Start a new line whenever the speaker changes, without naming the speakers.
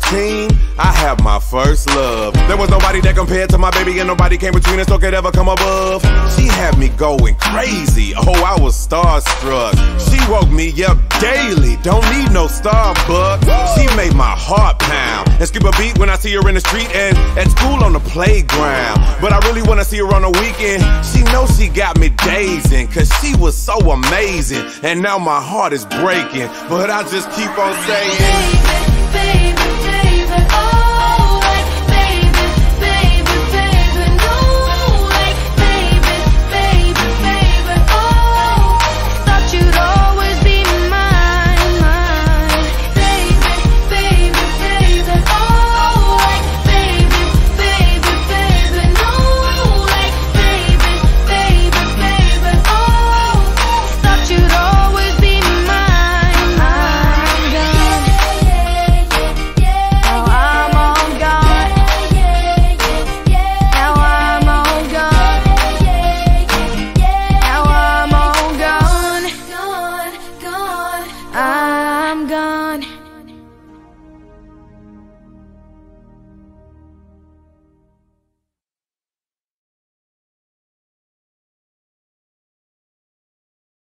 13, I had my first love. There was nobody that compared to my baby, and nobody came between us or could ever come above. She had me going crazy, oh, I was starstruck. She woke me up daily, don't need no Starbucks. She made my heart pound and skip a beat when I see her in the street and at school on the playground. But I really wanna see her on the weekend. She knows she got me dazing, cause she was so amazing. And now my heart is breaking, but I just keep on saying,
baby, baby, baby, oh, like baby, baby, baby, no, like baby, baby, baby, oh, thought you'd always be mine, mine, baby, baby, baby, oh, like baby, baby, baby, no, like baby, baby, baby, oh, thought you'd always be mine, I'm gone. Now I'm all gone. Now I'm all gone. Now I'm all gone. I'm gone.